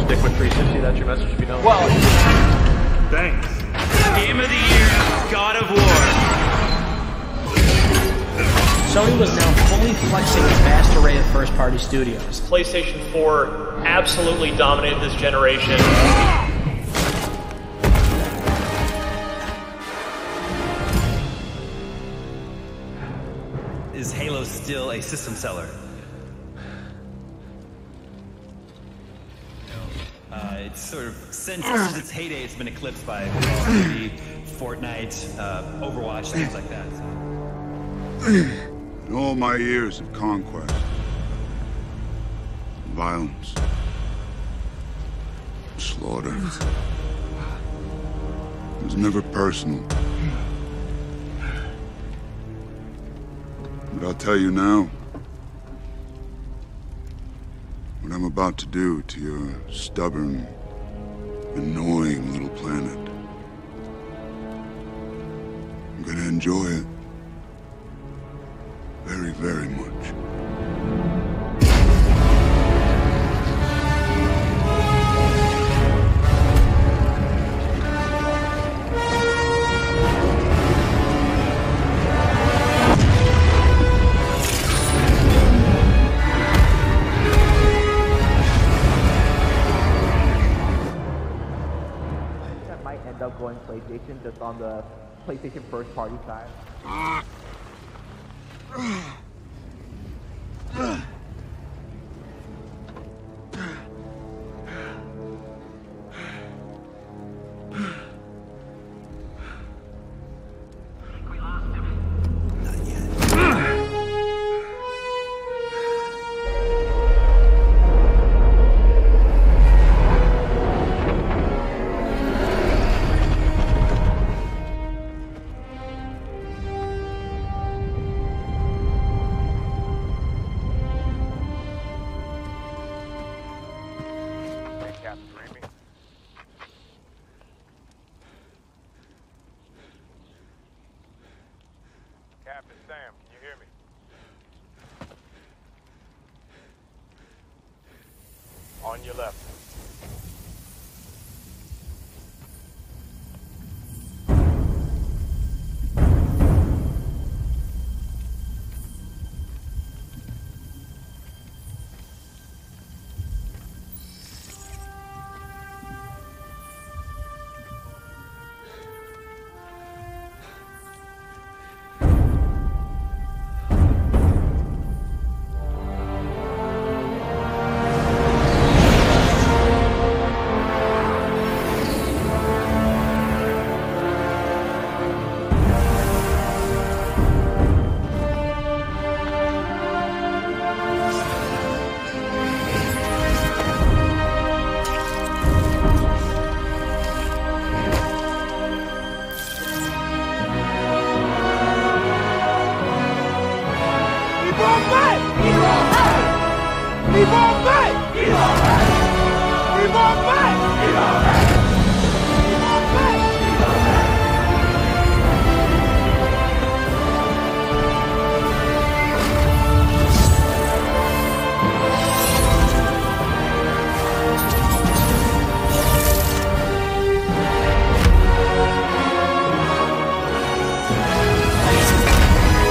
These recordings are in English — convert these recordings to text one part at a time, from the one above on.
Liquid 360, that's your message to be known. Well, thanks. Game of the year, God of War. Sony was now fully flexing its vast array of first-party studios. PlayStation 4 absolutely dominated this generation. Is Halo still a system seller? It's sort of, since its heyday, it's been eclipsed by Call of Duty, Fortnite, Overwatch, things like that. In all my years of conquest, violence, slaughter, it was never personal. But I'll tell you now, what I'm about to do to your stubborn, annoying little planet. I'm gonna enjoy it. Very, very much. might end up going PlayStation just on the PlayStation first party side. Captain Sam, can you hear me? On your left.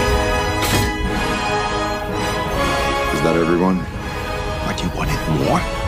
Is that everyone? What, you wanted more?